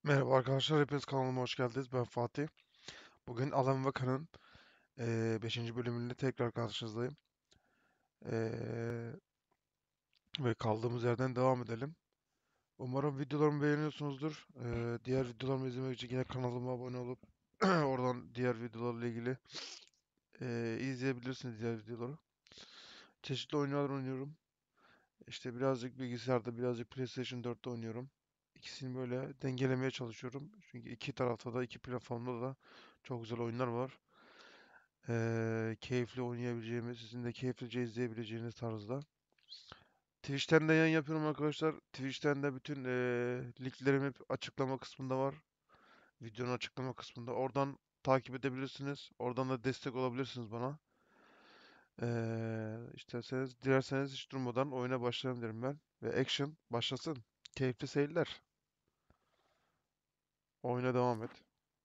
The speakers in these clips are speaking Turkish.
Merhaba arkadaşlar, hepiniz kanalıma hoş geldiniz. Ben Fatih. Bugün Alan Wake'ın 5. bölümünde tekrar karşınızdayım. Eee, ve kaldığımız yerden devam edelim. Umarım videolarımı beğeniyorsunuzdur. Diğer videolarımı izlemek için yine kanalıma abone olup oradan diğer videolarla ilgili izleyebilirsiniz diğer videoları. Çeşitli oyunlar oynuyorum. İşte birazcık bilgisayarda, birazcık PlayStation 4'te oynuyorum. İkisini böyle dengelemeye çalışıyorum. Çünkü iki tarafta da, iki platformda da çok güzel oyunlar var. Keyifli oynayabileceğimiz, sizin de keyiflice izleyebileceğiniz tarzda. Twitch'ten de yayın yapıyorum arkadaşlar. Twitch'ten de bütün linklerim hep açıklama kısmında var. Videonun açıklama kısmında. Oradan takip edebilirsiniz. Oradan da destek olabilirsiniz bana. İsterseniz, dilerseniz hiç durmadan oyuna başlayalım derim ben. Ve action başlasın. Keyifli seyirler. Oyuna devam et.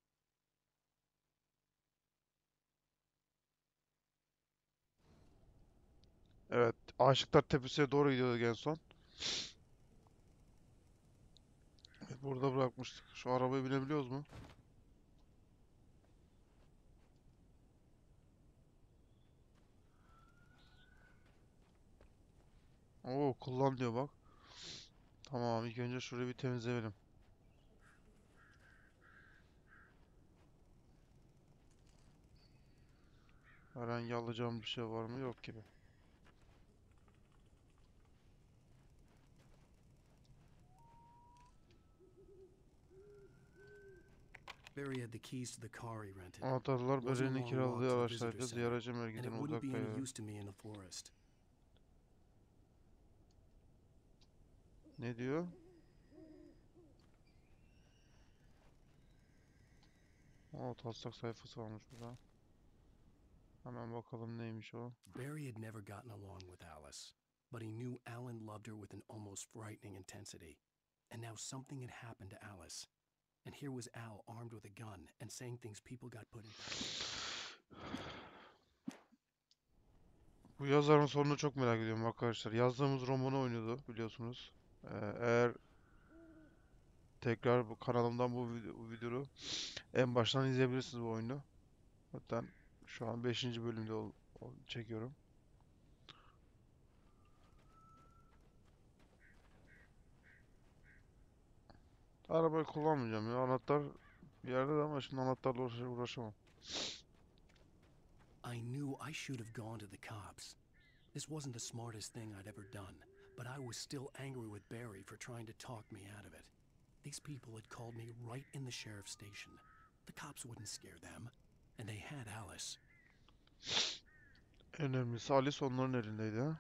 Evet, Aşıklar Tepesi'ne doğru gidiyorduk en son. Evet, burada bırakmıştık. Şu arabaya binebiliyoruz mu? Oo, kullan diyor bak. Tamam, ilk önce şurayı bir temizleyelim. Herhangi alacağım bir şey var mı? Yok gibi. Barry had the keys to the car he rented. Anahtarlar Wasn't a Beren'in long walk kiraladığı to the visitor araçtaydı. center, Ziyaretçi and it merkezine wouldn't uzak be any kaydı. use to me in the forest. Ne diyor? O taslak sayfası varmış burada. Hemen bakalım neymiş o. Barry had never gotten along with Alice, but he knew Alan loved her with an almost frightening intensity. And now something had happened to Alice. And here was Al armed with a gun and saying things people got put in prison. Bu yazarın sonunu çok merak ediyorum arkadaşlar. Yazdığımız romanı oynuyordu biliyorsunuz. Eğer tekrar bu kanalımdan bu videoyu en baştan izleyebilirsiniz bu oyunu. Zaten şu an 5. bölümde çekiyorum. Arabayı kullanmayacağım ya. Anahtar bir yerde de ama şimdi anahtarla uğraşamam. I knew I should have gone to the cops. This wasn't the smartest thing I'd ever done, but I was still angry with Barry for trying to talk me out of it. These people had called me right in the sheriff's station. The cops wouldn't scare them, and they had Alice. En önemlisi Alice onların elindeydi ha.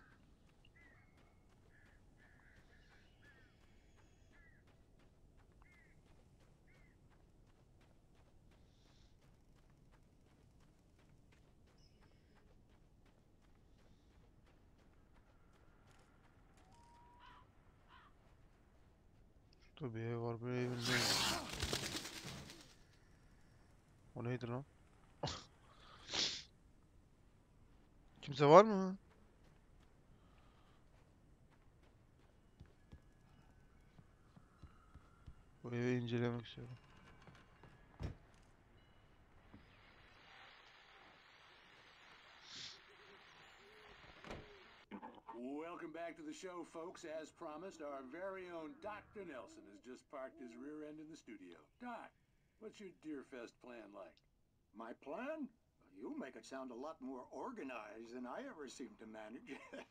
Şurada bir ev var. Bu evin ne? O neydi lan? Kimse var mı? Bu evi incelemek istiyorum. Welcome back to the show, folks. As promised, our very own Dr. Nelson has just parked his rear end in the studio. Doc, what's your Deerfest plan like? My plan? You make it sound a lot more organized than I ever seem to manage.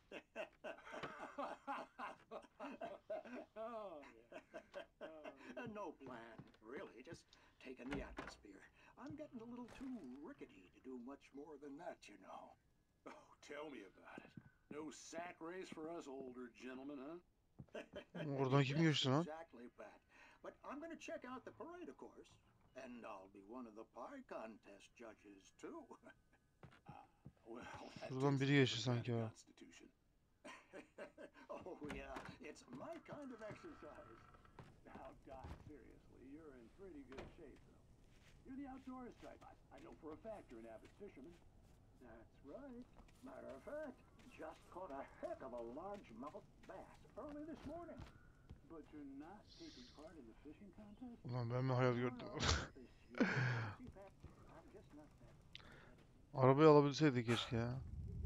Oh, yeah. No plan, really. Just taking the atmosphere. I'm getting a little too rickety to do much more than that, you know. Oh, tell me about it. No sack race for us older gentlemen, huh? Oradan kim Yes, geçti lan? exactly, Pat. But I'm going to check out the parade, of course. And I'll be one of the pie contest judges, too. Well, that Şuradan takes a biri geçti different kind sanki of ha. constitution. Oh, yeah, it's my kind of exercise. Now, Doc, seriously, you're in pretty good shape, though. You're the outdoors type. I know for a fact you're an avid fisherman. That's right. Matter of fact, just caught a heck of a largemouth bass early this morning. But you're not taking part in the fishing contest? Ulan ben mi hayal gördüm? Chief, I'm just not that. Arabayı alabilseydik keşke ya.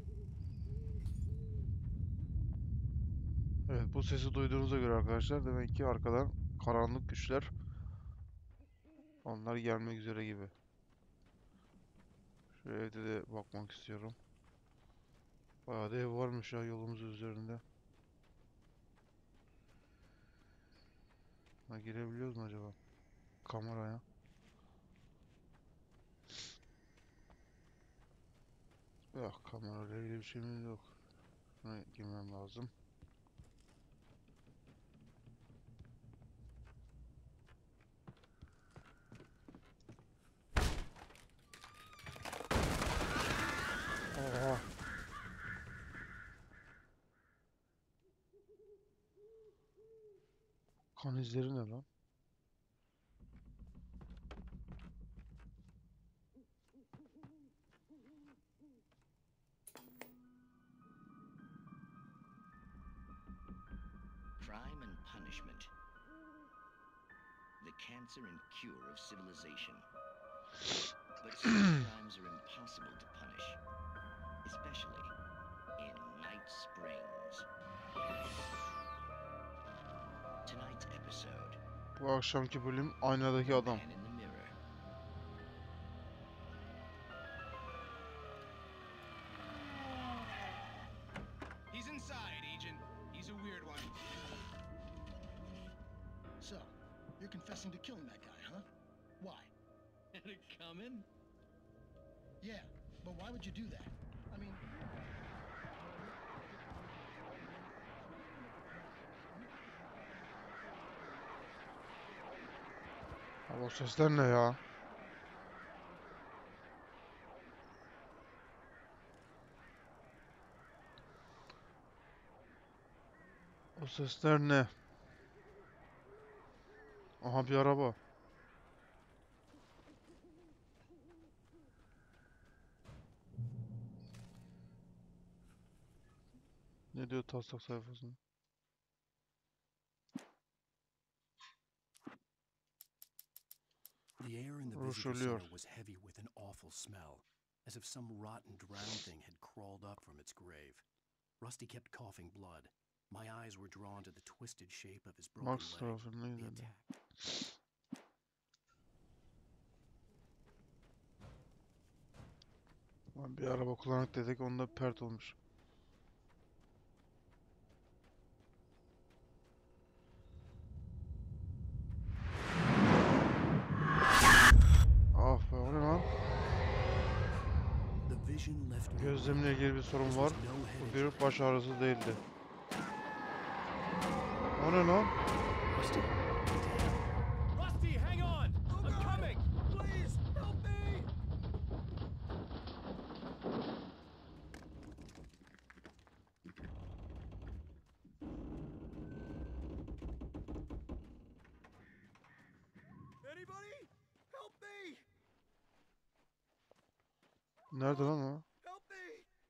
Evet, bu sesi duyduğunuza göre arkadaşlar demek ki arkadan karanlık güçler, onlar gelmek üzere gibi. Şu evde de bakmak istiyorum. Bayağı da ev varmış ya yolumuz üzerinde. Ha, girebiliyoruz mu acaba? Kameraya. Yok, kamerayla ilgili bir şeyimiz yok. Şuna girmem lazım. Oha. Kan izleri ne lan? Crime and punishment. The cancer and cure of civilization. But some crimes are impossible to punish, especially in Night Springs. Tonight's episode. Bu akşamki bölüm aynadaki adam. Man in the Mirror. He's inside, Agent. He's a weird one. So, you're confessing to killing that guy, huh? Why? Had it coming? Yeah, but why would you do that? I mean... Abi o sesler ne ya? O sesler ne? Aha, bir araba. Ne diyor taslak sayfasında? The air in the Rush visitor ölüyor. center was heavy with an awful smell, as if some rotten drowned thing had crawled up from its grave. Rusty kept coughing blood. My eyes were drawn to the twisted shape of his broken Max leg. tarafı The neydi? attack. Lan bir araba kullanık dedik, onda pert olmuş. Ah be, o ne lan? The vision left me. Gözlemle ilgili bir sorun var. Bu bir baş ağrısı değildi. O ne lan? Rusty. Rusty, hang on! I'm coming! Please, help me! Anybody? Help me! Nerede lan o? Help me!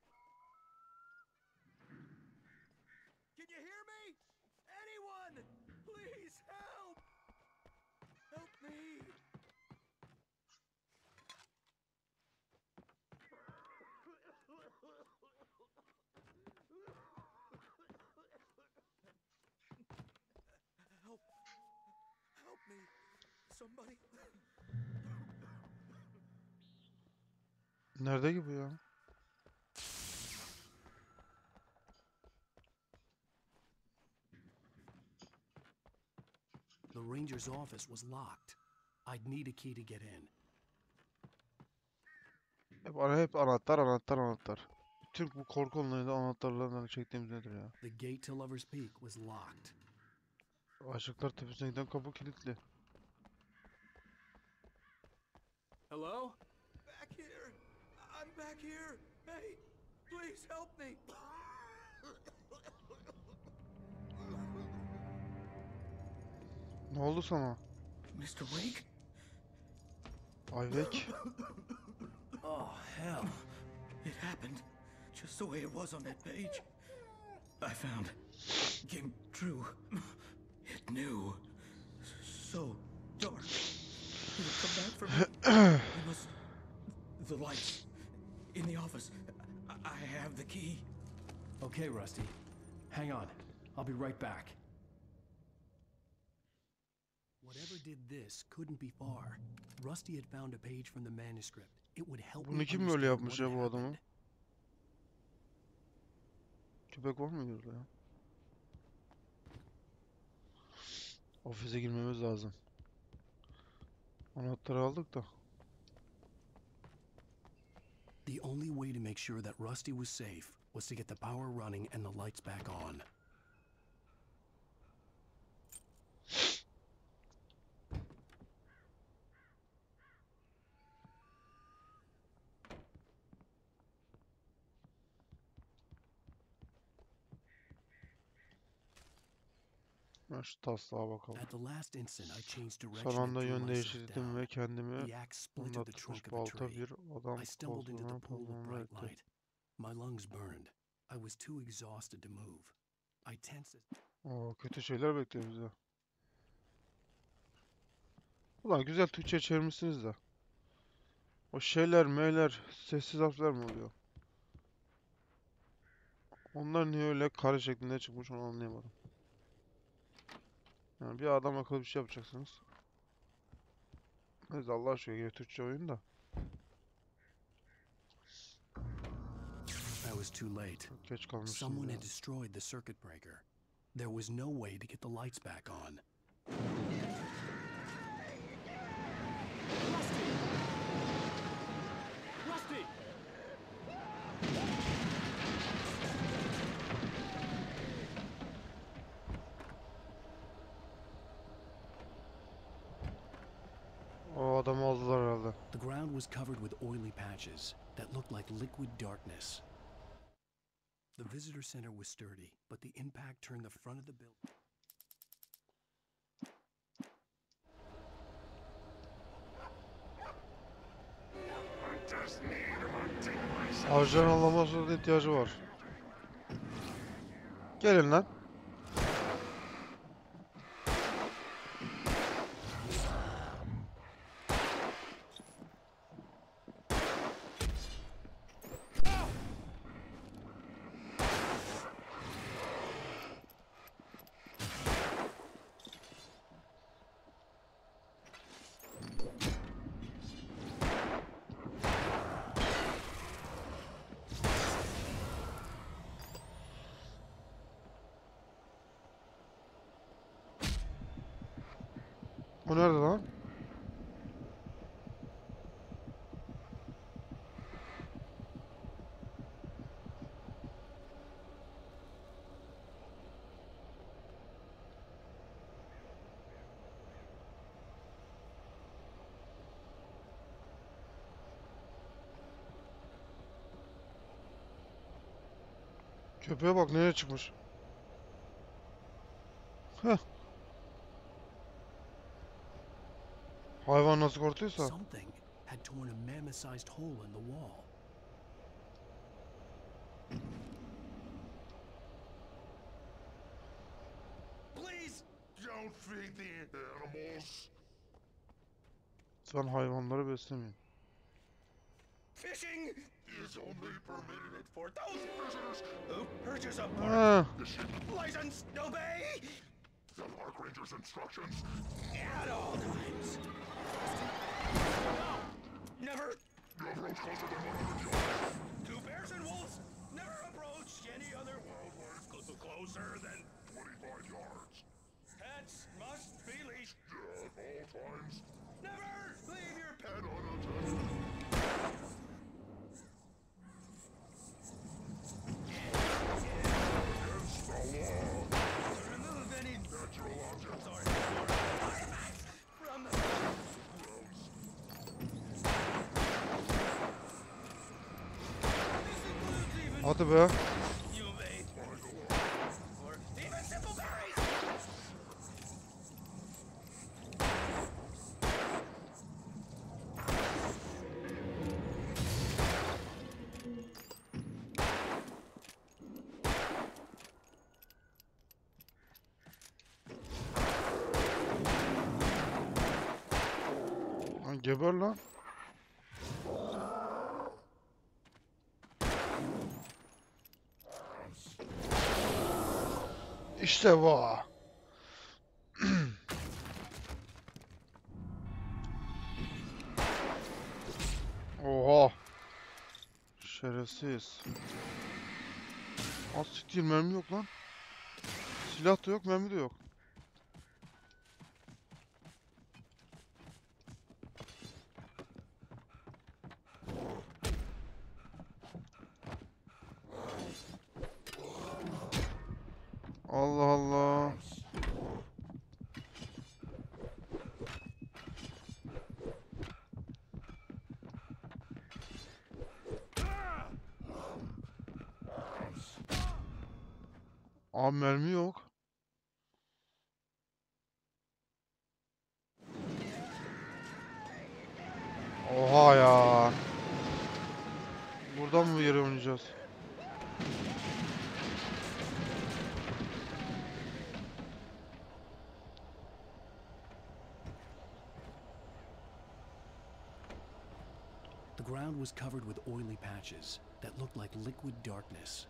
Can you hear me? Anyone! Please help! Help me! Help! Help me! Somebody! Nerede ki bu ya? The ranger's office was locked. I'd need a key to get in. Hep anahtar, anahtar, anahtar. Bütün bu korku oyunlarında anahtarlardan çektiğimiz nedir ya? The gate to Lover's Peak was locked. Aşıklar Tepesi'ne giden kapı kilitli. Hello? Back here! I'm back here! Hey! Please help me! Ne oldu sana? Mr. Wake? Ayvek. Oh, hell. It happened just the way it was on that page. I found. Came true. new. So dark. He would come back for me. We must... The lights. In the office. I have the key. Okay, Rusty. Hang on. I'll be right back. Whatever did this couldn't be far. Rusty had found a page from the manuscript. It would help me Bunu kim böyle understand yapmış what ya bu happened. adamı? Köpek var mı burada ya? Ofise girmemiz lazım. Anahtarı aldık da. The only way to make sure that Rusty was safe was to get the power running and the lights back on. Ben şu taslağa bakalım. At the last instant, I changed Son direction and anda threw yön myself değiştirdim down. ve kendimi The axe splintered the fırlatmış trunk of a balta tree. bir adam I stumbled into the koltuğuna pool of parmağımla bright etti. light. My lungs burned. I was too exhausted to move. I tensed. Oo, kötü şeyler bekliyor bizi. Ulan güzel Türkçe çevirmişsiniz de. O şeyler, meyler, sessiz harfler mi oluyor? Onlar niye öyle kare şeklinde çıkmış onu anlayamadım. Yani bir adam akıllı bir şey yapacaksınız. Neyse Allah aşkına yine Türkçe oyun da. I was too late. Çok geç kalmışsınız Someone ya. had destroyed the circuit breaker. There was no way to get the lights back on. Rusty! O adamı aldılar herhalde. The ground was covered with oily patches that looked like liquid darkness. The visitor center was sturdy, but the impact turned the front of the building. Avcıların anlamasına ihtiyacı var. Gelin lan. O nerede lan? Köpeğe bak nereye çıkmış. Heh. Hayvan nasıl korktuysa. Something had torn a mammoth-sized hole in the wall. Please don't feed the animals. Sen hayvanları beslemeyin. Fishing Is only permitted for those visitors who purchase a Ha. license to obey the park ranger's instructions. at all times. No! Never! You approach closer than 100 yards. To bears and wolves, never approach any other closer than 25 yards. pets must be leashed. At all times. Never leave your pet And unattended. Against the law. remove any Natural objects. artifacts from the This includes even Hadi be. you may or even simple berries. Geber lan. İşte bu. Oha. Şerefsiz. Az siktir, mermi yok lan. Silah da yok, mermi de yok. Allah Allah. Abi mermi yok. Oha ya. Buradan mı yere oynayacağız? The ground was covered with oily patches that looked like liquid darkness.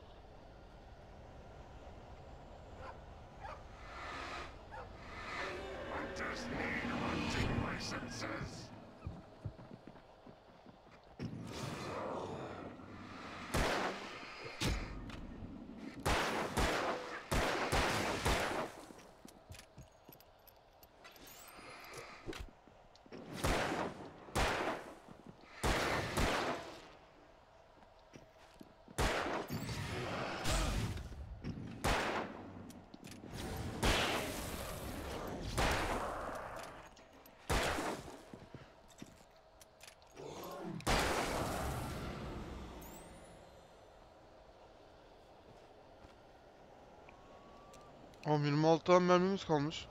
Ama 26 tane mermimiz kalmış.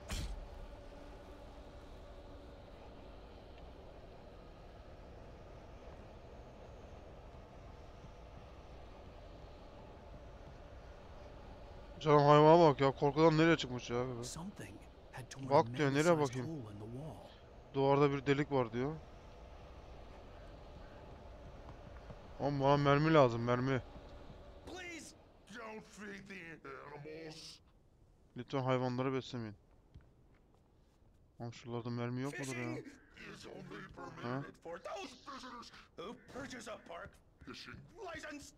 Canım hayvana bak ya, korkudan nereye çıkmış ya. Something had torn a Bak diyor, nereye man-sized bakayım? hole in the wall. Duvarda bir delik var diyor. Ama bana mermi lazım, mermi. Please don't feed the animals. Lütfen hayvanları beslemeyin. Ama şuralarda mermi yok mudur ya? Fishing is only Huh? permitted for those visitors who purchase a park fishing license.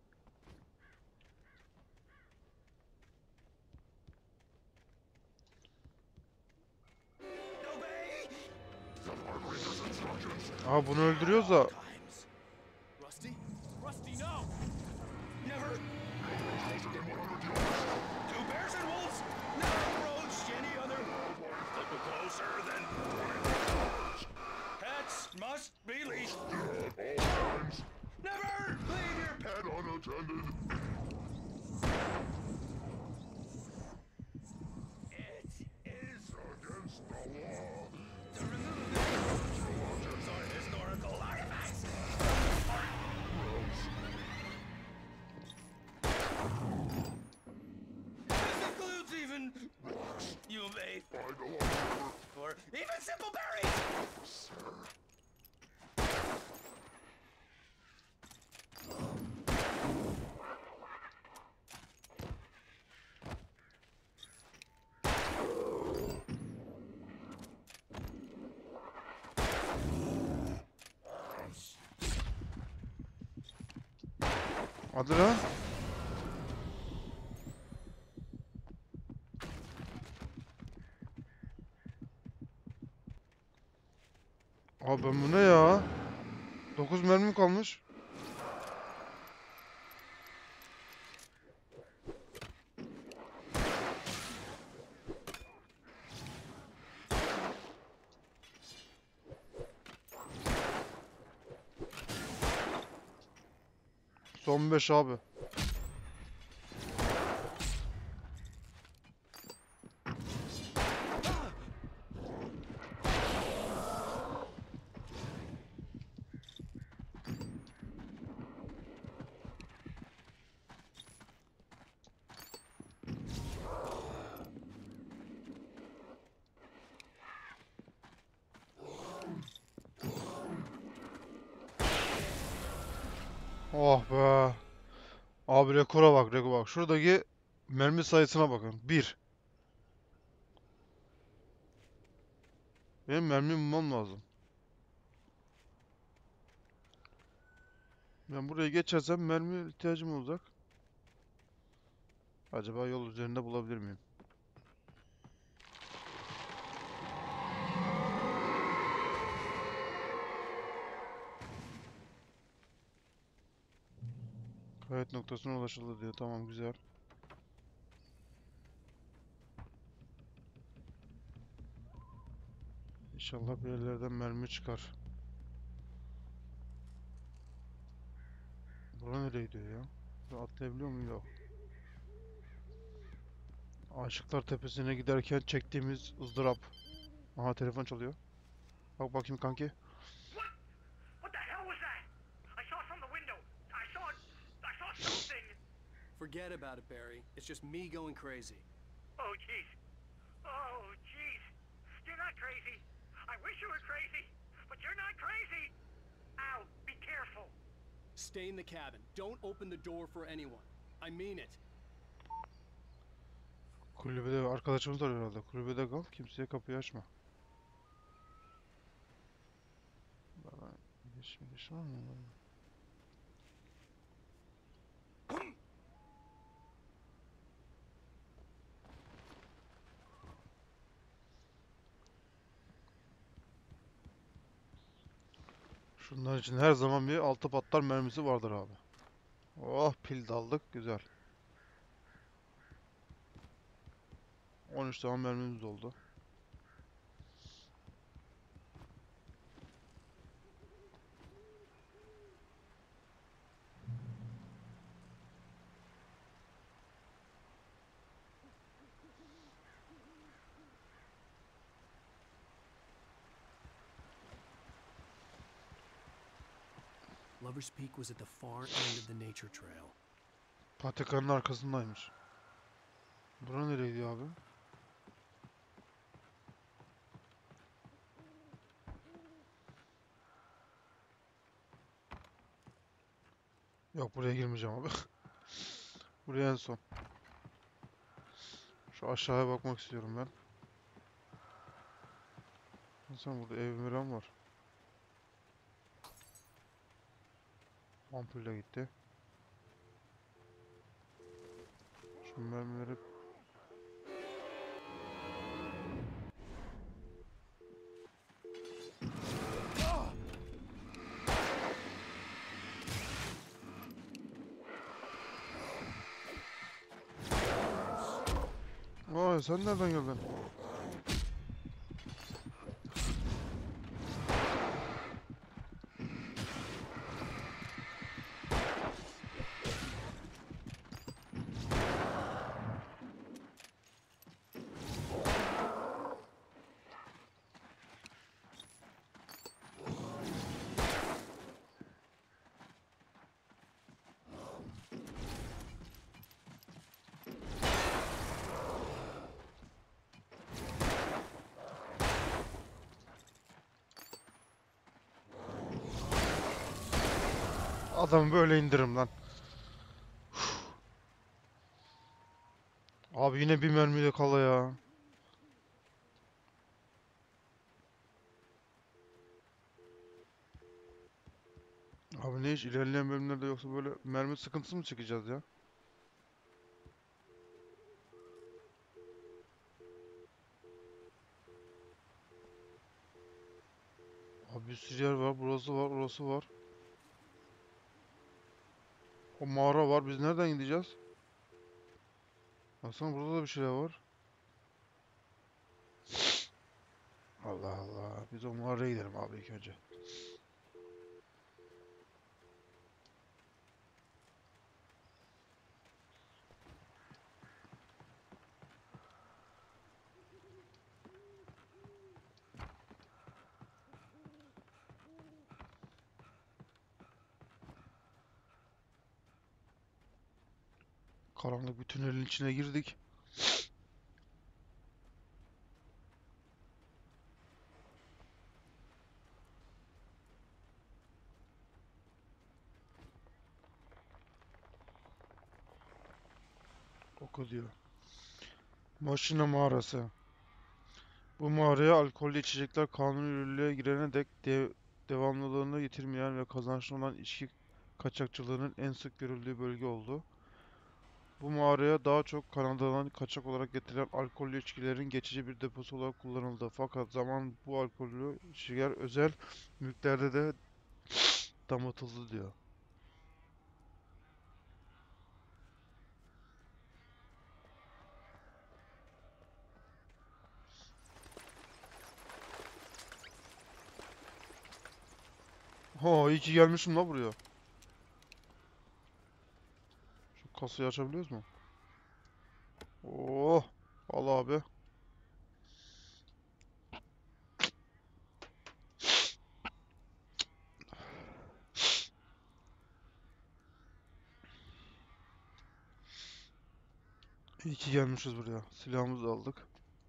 Obey the park ranger's instructions. Aa, bunu öldürüyoruz da. Times. Rusty? Rusty, no! Never! Closer than 100 yards. Two bears and wolves! Never approach any other wildlife closer than 100 yards. Pets must be leashed. At all times. Never leave your pet. Pet unattended. It is Against the law. to remove the objects or historical artifacts. This includes even you may By the law, or even simple berries. sir. Hadi lan. Abi ben bu ne ya? 9 mermim kalmış. Son 5 abi. Oh be. Abi rekora bak, rekora bak. Şuradaki mermi sayısına bakın. Bir. Benim mermi bulmam lazım. Ben buraya geçersem mermi ihtiyacım olacak. Acaba yol üzerinde bulabilir miyim? Kayıt noktasına ulaşıldı diyor. Tamam, güzel. İnşallah bir yerlerden mermi çıkar. Bura nereye gidiyor ya? Buraya atlayabiliyor muyum? Yok. Aşıklar Tepesi'ne giderken çektiğimiz ızdırap. Aha, telefon çalıyor. Bak bakayım kanki. What the hell was that? I saw it from the window. I saw something. Forget about it, Barry. It's just me going crazy. Oh, jeez. Oh, jeez. You're not crazy. I wish you were crazy, but you're not crazy. Ow, be careful. Stay in the cabin. Don't open the door for anyone. I mean it. Kulübede arkadaşımız var herhalde. Kulübede kal. Kimseye kapıyı açma. Bana geçmiş var mı? Şunların için her zaman bir altı patlar mermisi vardır abi. Oh, pil daldık. Güzel. 13 tane mermimiz oldu. Lover's Peak was at the far end of the nature trail. Patikanın arkasındaymış. Bura nereye gidiyor abi? Yok, buraya girmeyeceğim abi. Buraya en son. Şu aşağıya bakmak istiyorum ben. Sen burada ev miran var. Ampul de gitti. Şu mermileri... Vay, sen nereden geldin? Adamı böyle indirim lan. Abi yine bir mermiyle kala ya. Abi ne iş, ilerleyen bölümlerde yoksa böyle mermi sıkıntısı mı çekeceğiz ya? Abi bir sürü yer var. Burası var, orası var. O mağara var. Biz nereden gideceğiz? Baksana, burada da bir şeyler var. Allah Allah. Biz o mağaraya gidelim abi ilk önce. Karanlık bir tünelin içine girdik. oku diyor. Maşina mağarası. Bu mağaraya alkollü içecekler kanuni yürürlüğe girene dek devamlılığını yitirmeyen ve kazançlı olan içki kaçakçılığının en sık görüldüğü bölge oldu. Bu mağaraya daha çok Kanada'dan kaçak olarak getirilen alkollü içkilerin geçici bir deposu olarak kullanıldı. Fakat zaman bu alkollü içkiler özel mülklerde de damıtıldı diyor. Ha, iyi ki gelmişim la buraya. Şu kasayı açabiliyoruz mu? Oh, al abi. İyi ki gelmişiz buraya. Silahımızı da aldık.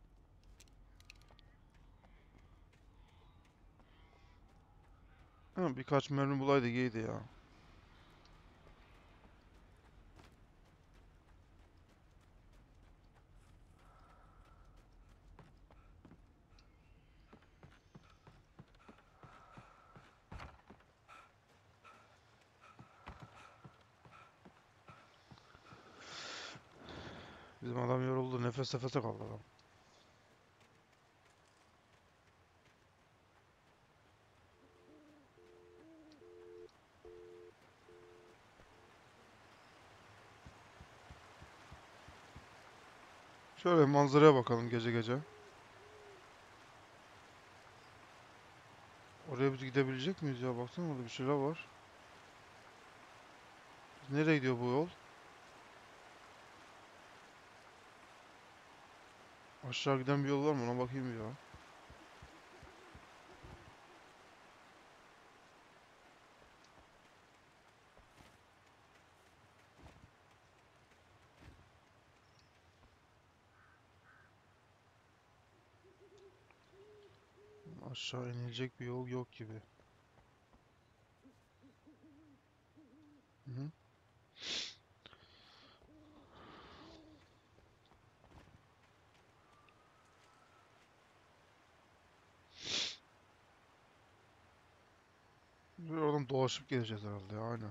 Ha, birkaç mermi bulaydı iyiydi ya. Bizim adam yoruldu. Nefes nefese kaldı adam. Şöyle manzaraya bakalım gece gece. Oraya biz gidebilecek miyiz ya? Baksana orada bir şeyler var. Nereye gidiyor bu yol? Aşağı giden bir yol var mı? Ona bakayım bir ya. Aşağı inilecek bir yol yok gibi. Hı hı. Böyle oradan dolaşıp geleceğiz herhalde ya. Aynen.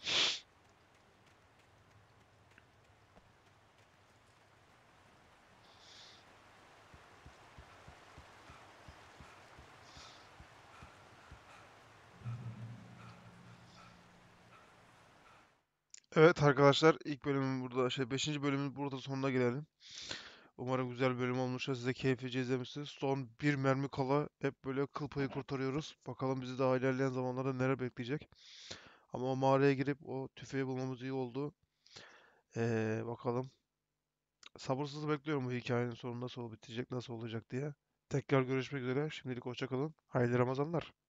Evet arkadaşlar, ilk bölümün burada beşinci bölümün burada sonuna gelelim. Umarım güzel bir bölüm olmuştur. Size keyiflice izlemişsiniz. Son bir mermi kala hep böyle kıl payı kurtarıyoruz. Bakalım bizi daha ilerleyen zamanlarda nereye bekleyecek. Ama o mağaraya girip o tüfeği bulmamız iyi oldu. Bakalım. Sabırsızla bekliyorum bu hikayenin sonu nasıl bitecek, nasıl olacak diye. Tekrar görüşmek üzere. Şimdilik hoşça kalın. Hayırlı Ramazanlar.